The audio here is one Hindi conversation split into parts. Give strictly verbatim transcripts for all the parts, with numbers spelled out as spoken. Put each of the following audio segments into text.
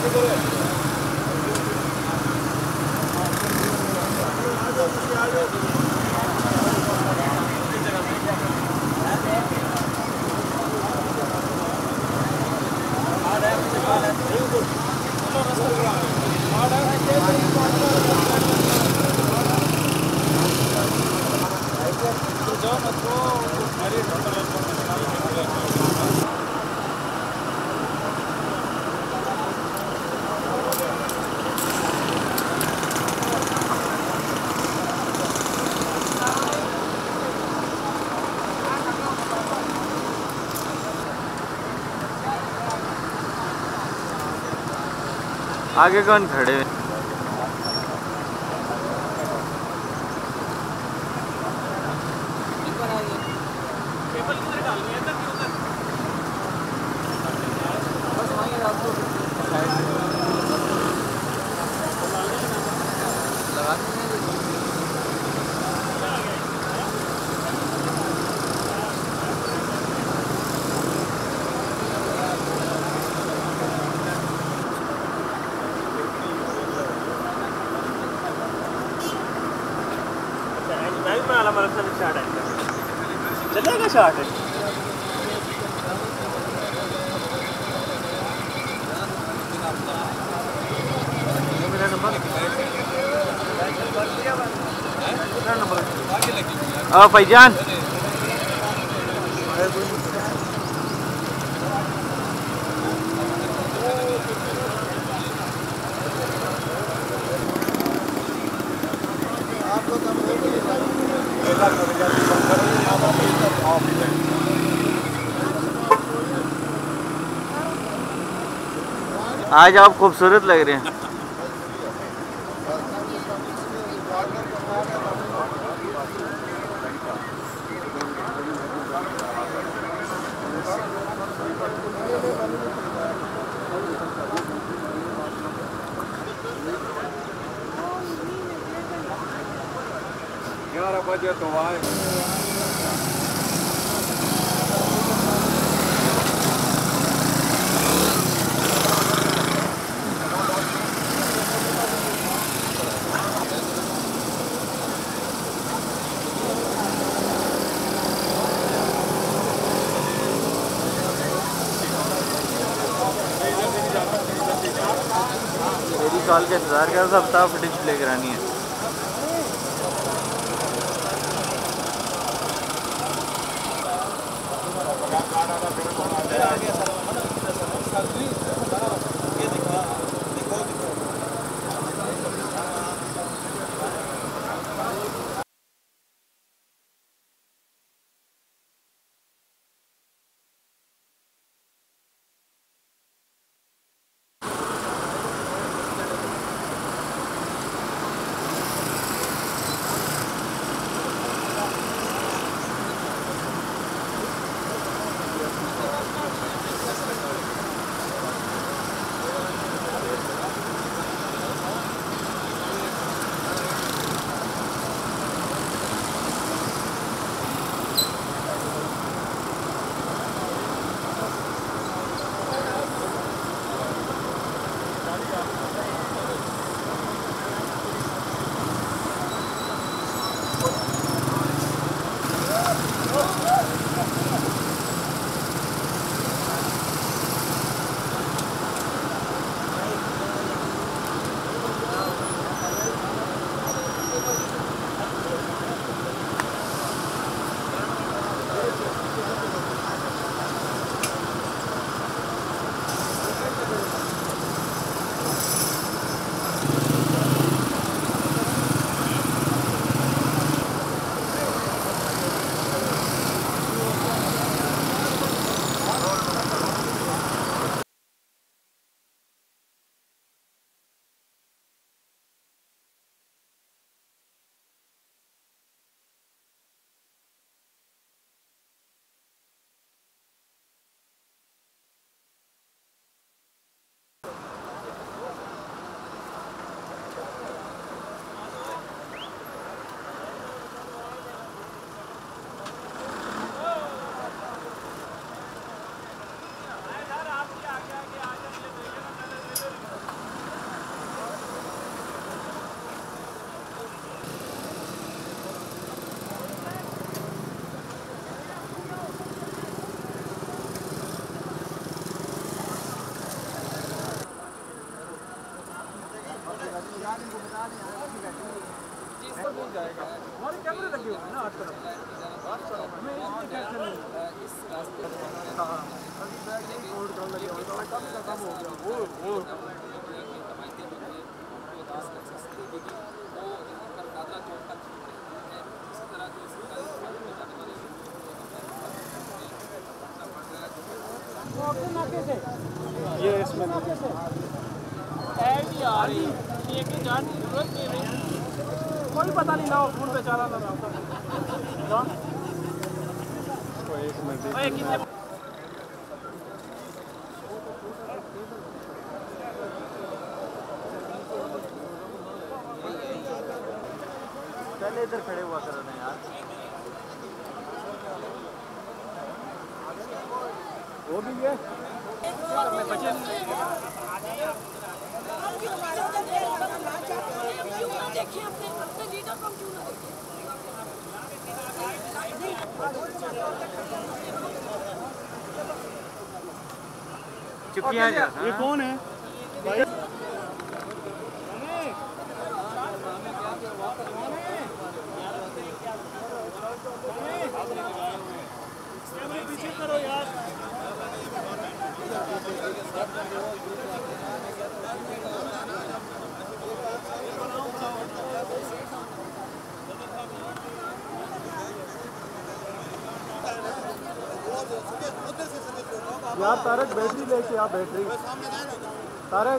आगे कौन खड़े हैं? चलेगा शॉट हाँ भाईजान आज आप खूबसूरत लग रहे हैं। ग्यारह बजे तो आए। मेरी कॉल का इंतज़ार कर रहा था, फुटेज प्ले करानी है। ये इसमें ऐडी आ रही ये के जान की जरूरत नहीं रही कोई पता नहीं ना फोन पे चला ना ना कोई एक मिनट ओए कितने पहले इधर खड़े हुआ करो ना यार वो भी है बचे देखिए अपने अपने लीडर को क्यों ना चुपियां जा ये कौन है भाई पीछे करो यार यार तारक बैटरी लेके आ बैटरी तारक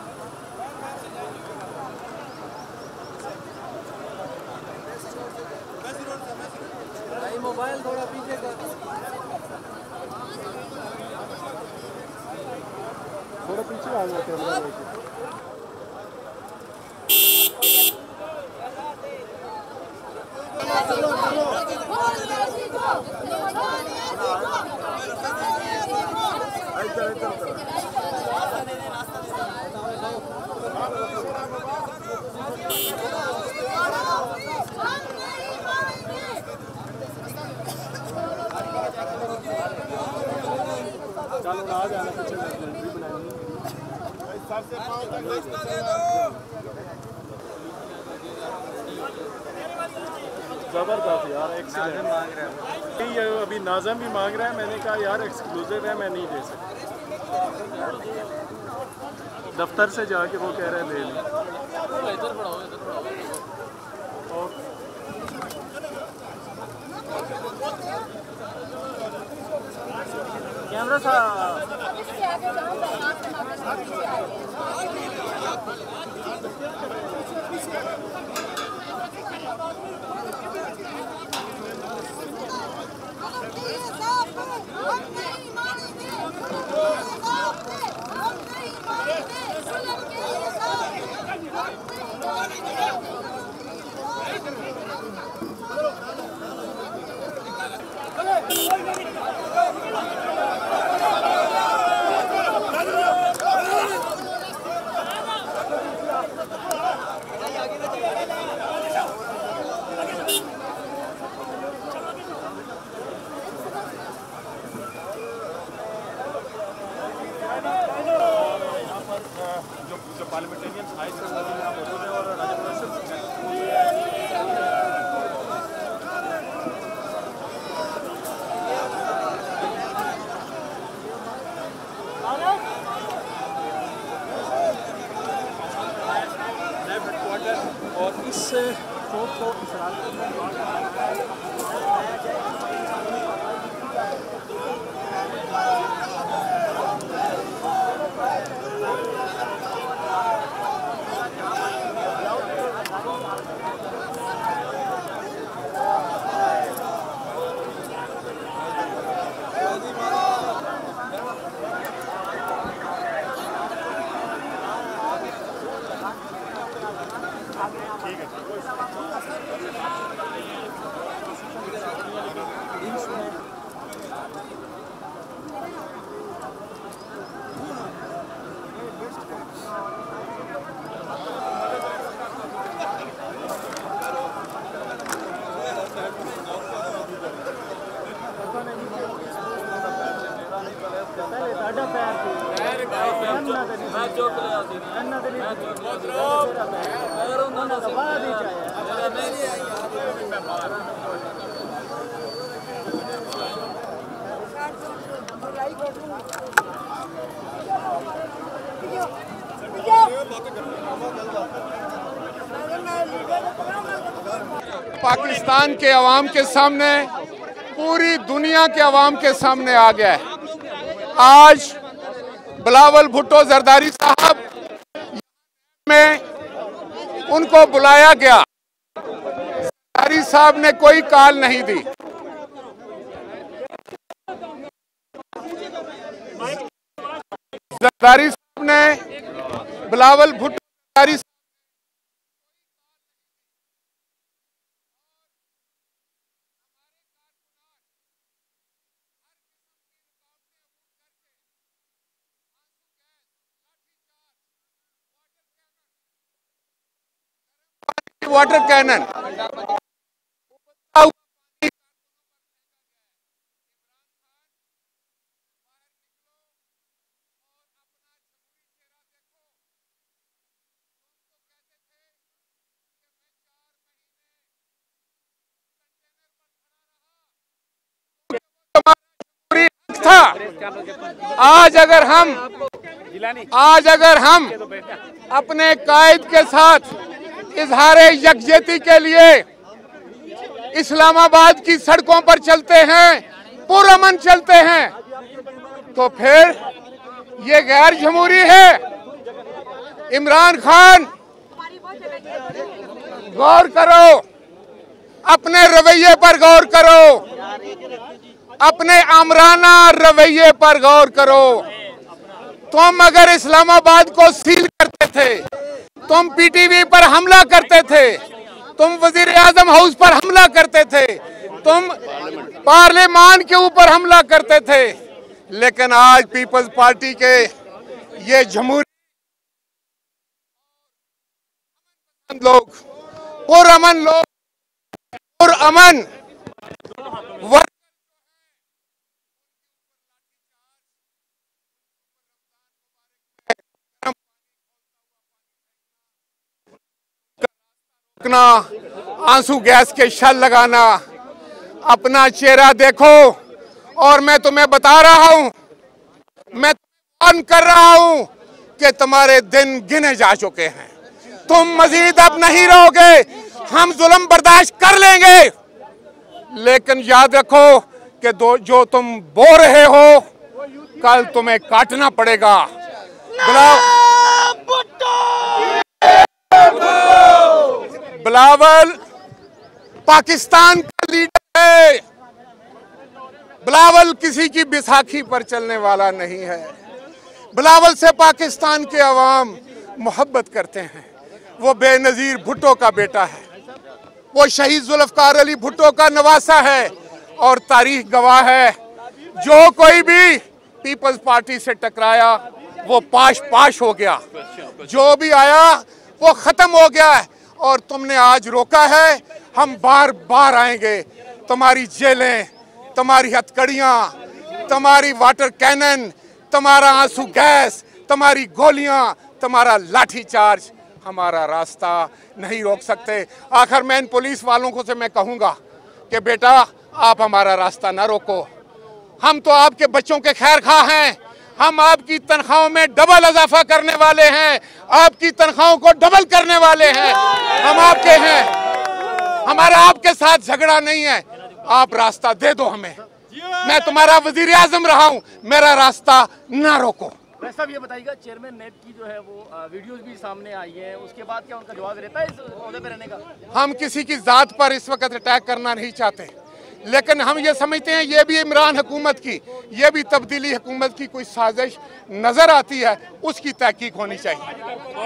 भाई मोबाइल थोड़ा पीछे कर थोड़ा पीछे आ गया कैमरा लेके चलो आ जाना पीछे जबरदस्त यार एक्सीलेंट मांग रहा है ये अभी नाज़म भी मांग रहा है मैंने कहा यार एक्सक्लूसिव है मैं नहीं दे सकता दफ्तर से जाके वो कह रहे हैं ले लें इधर बढ़ाओ इधर बढ़ाओ कैमरा सा पार्लियामेंटेरियंस हाई से यहाँ मौजूद है और हेडक्वार्टर और इससे फोर्थ फ्लोर की पाकिस्तान के अवाम के सामने, पूरी दुनिया के अवाम के सामने आ गया है। आज बिलावल भुट्टो जरदारी साहब में उनको बुलाया गया, जरदारी साहब ने कोई कॉल नहीं दी। जरदारी साहब ने बिलावल भुट्टो जरदारी वाटर कैनन था। आज अगर हम आज अगर हम अपने कायद के साथ इजहारे यकजहती के लिए इस्लामाबाद की सड़कों पर चलते हैं, पुरअमन चलते हैं, तो फिर ये गैर जमहूरी है। इमरान खान, गौर करो, अपने रवैये पर गौर करो, अपने आमराना रवैये पर गौर करो। तुम अगर इस्लामाबाद को सील करते थे, तुम पीटीवी पर हमला करते थे, तुम वजीर आजम हाउस पर हमला करते थे, तुम पार्लियामान के ऊपर हमला करते थे, लेकिन आज पीपल्स पार्टी के ये जमहूरी लोग, पुरअमन लोग, पुरअमन वर्ग आंसू गैस के शल लगाना, अपना चेहरा देखो। और मैं तुम्हें बता रहा हूं, मैं वार्न कर रहा हूं कि तुम्हारे दिन गिने जा चुके हैं। तुम मजीद अब नहीं रहोगे। हम जुल्म बर्दाश्त कर लेंगे, लेकिन याद रखो कि दो जो तुम बो रहे हो, कल तुम्हें काटना पड़ेगा। बिलावल पाकिस्तान का लीडर है। बिलावल किसी की बैसाखी पर चलने वाला नहीं है। बिलावल से पाकिस्तान के अवाम मोहब्बत करते हैं। वो बेनज़ीर भुट्टो का बेटा है, वो शहीद जुल्फ़कार अली भुट्टो का नवासा है, और तारीख गवाह है, जो कोई भी पीपल्स पार्टी से टकराया वो पाश पाश हो गया, जो भी आया वो खत्म हो गया है। और तुमने आज रोका है, हम बार बार आएंगे। तुम्हारी जेलें, तुम्हारी हथकड़ियाँ, तुम्हारी वाटर कैनन, तुम्हारा आंसू गैस, तुम्हारी गोलियां, तुम्हारा लाठी चार्ज हमारा रास्ता नहीं रोक सकते। आखिर मैं इन पुलिस वालों को से मैं कहूँगा कि बेटा आप हमारा रास्ता ना रोको। हम तो आपके बच्चों के खैर खा हैं। हम आपकी तनख्वाहों में डबल इजाफा करने वाले हैं, आपकी तनख्वाहों को डबल करने वाले हैं। हम आपके हैं, हमारा आपके साथ झगड़ा नहीं है। आप रास्ता दे दो हमें। मैं तुम्हारा वजीर आजम रहा हूं, मेरा रास्ता ना रोको। साहब ये बताइएगा, चेयरमैन नेब की जो है वो वीडियोस भी सामने आई है, उसके बाद क्या उनका जवाब रहता है इस ओहदे पे रहने का? हम किसी की जात पर इस वक्त अटैक करना नहीं चाहते, लेकिन हम ये समझते हैं ये भी इमरान हुकूमत की, ये भी तब्दीली हुकूमत की कोई साजिश नजर आती है, उसकी तहकीक होनी चाहिए।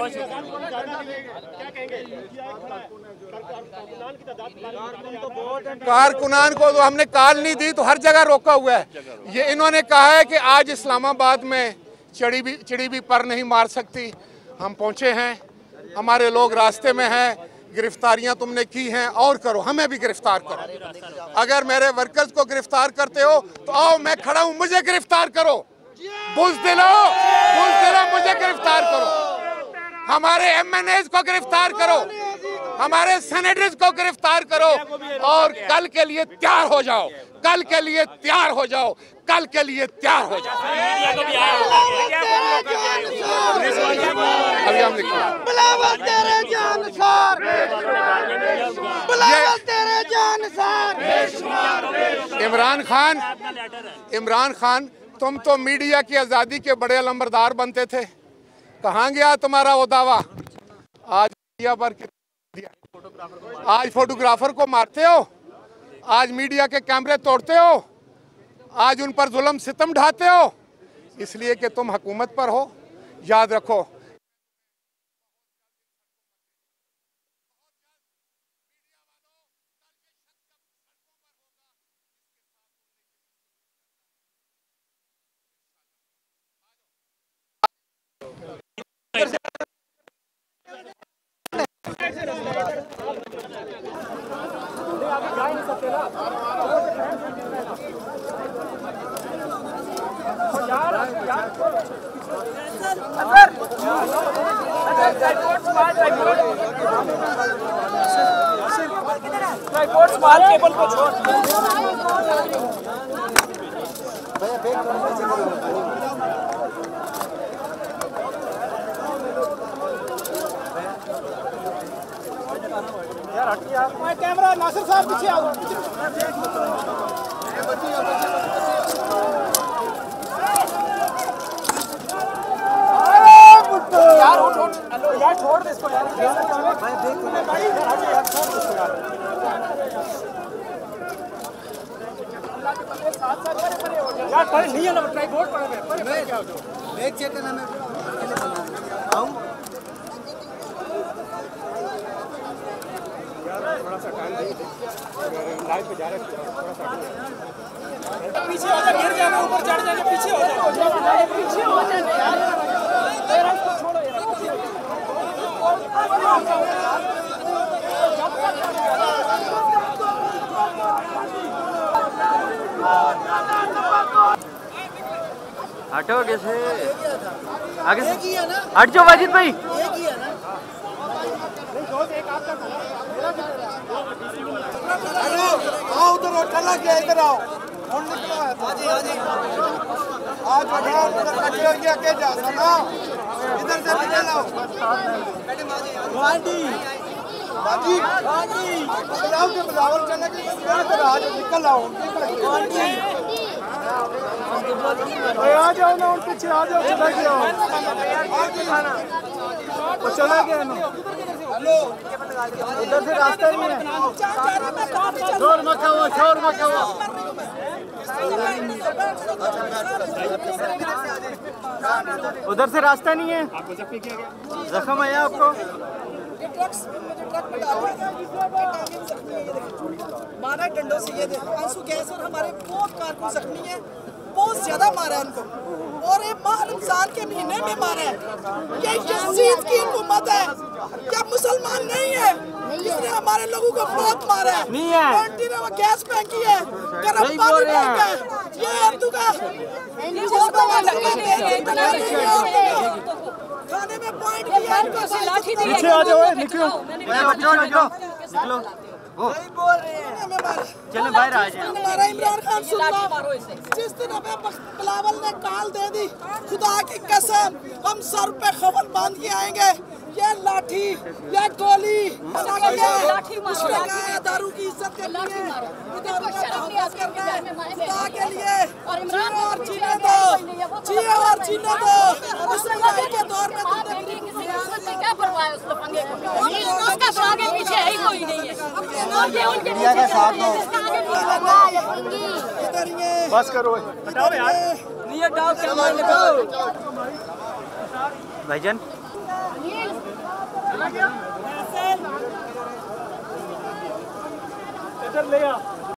कारकुनान को तो हमने कॉल नहीं दी, तो हर जगह रोका हुआ है। ये इन्होंने कहा है कि आज इस्लामाबाद में चिड़ी भी चिड़ी भी पर नहीं मार सकती। हम पहुंचे हैं, हमारे लोग रास्ते में हैं, गिरफ्तारियां तुमने की हैं और करो, हमें भी गिरफ्तार करो। अगर मेरे वर्कर्स को गिरफ्तार करते हो तो आओ, मैं खड़ा हूं, मुझे गिरफ्तार करो। बुज़दिलो, बुज़दिलो, मुझे गिरफ्तार करो। हमारे एम एन एज़ को गिरफ्तार करो, हमारे सेनेटर्स को गिरफ्तार करो, और कल के लिए तैयार हो जाओ, कल के लिए तैयार हो जाओ, कल के लिए तैयार हो जाओ। हम निकले। बिलावल तेरे जानसार, बिलावल तेरे जानसार। इमरान खान, इमरान खान तुम तो मीडिया की आज़ादी के बड़े अलंबरदार बनते थे, कहाँ गया तुम्हारा वो दावा? आज मीडिया पर आज फोटोग्राफर को मारते हो, आज मीडिया के कैमरे तोड़ते हो, आज उन पर जुल्म सितम ढाते हो, इसलिए कि तुम हुकूमत पर हो। याद रखो, केबल को छोड़। यार हटिया, कैमरा नासिर साहब पीछे आओ। यार उठ उठ, हेलो यार छोड़ दे इसको यार। भाई देख भाई यार यार छोड़ दे इसको यार। साथ साथ परे परे हो जाओ यार, परे नहीं है ना, ट्राइपॉड पड़ा है, परे परे क्या हो जाओ। बैग चेक करना, मैं अकेले बना आऊं। यार थोड़ा सा टाइम दे, लाइव पे जा रहे हैं, थोड़ा सा पीछे हो जा, गिर जाना, ऊपर चढ़ जाना, पीछे हो जा, पीछे हो जा यार। तेरा इसको छोड़ो यार। हटो कैसे आगे एक ही है ना, हट जाओ वाजिद भाई। एक ही है ना। हेलो, आओ उधर चला गया, इधर आओ। कौन निकला है? हाजी हाजी आज बढ़िया उधर कटे हो गया के जा सना, इधर से निकल आओ। गांधी बाजी गांधी बुलाओ के बिलावल चले गए, इधर आज निकल आओ। गांधी आ जाओ ना, उन पीछे आ जाओ, चला गया वो चला गया ना। हेलो, उधर से रास्ता नहीं है। शोर मत करो, शोर मत करो। उधर से रास्ता नहीं है, जख्म आया आपको? ये ट्रक्स मुझे ट्रक में डाला है, टांगे जख्मी है, ये देखो मारा डंडों से, ये देखो आंसू गैस, और हमारे बहुत कारकुन जख्मी है, बहुत ज्यादा मारा है उनको, और ये माह रमजान के महीने में मारा है। ये यजीद की हुकूमत है, क्या मुसलमान नहीं है? इसने हमारे लोगों को बहुत मारा है, नहीं है, ने वो गैस फेंकी है, गर्म पानी फेंका है, ये अर्दू का खाने में पॉइंट किया है इनको। पीछे आ जाओ, निकलो निकलो निकलो निकलो। वो नहीं बोल रहे हैं हमें मारा। चलो बाहर आ जाए। हमारा इमरान खान सुनता, जिस दिन हमें बिलावल ने काल दे दी, खुदा की कसम हम सर पे खबर बांध के आएंगे। ये लाठी, ये गोली, उसने कहा है दारू की इज्जत करनी है, दारू का तहफ़्फ़ुज़ करना है, खुदा के लिए जिए और जीने दो, जिए और जीने दो। उस लड़ाई के दौर में तुमने क्या परवाह है उस लफंगे को? उसका आगे पीछे है ही कोई नहीं है। और ये उनके इंडिया का साथ दो। इधर ये बस करो, हटाओ यार। नहीं हटाओ, कैमरा लगाओ भाईजान। इधर ले आ।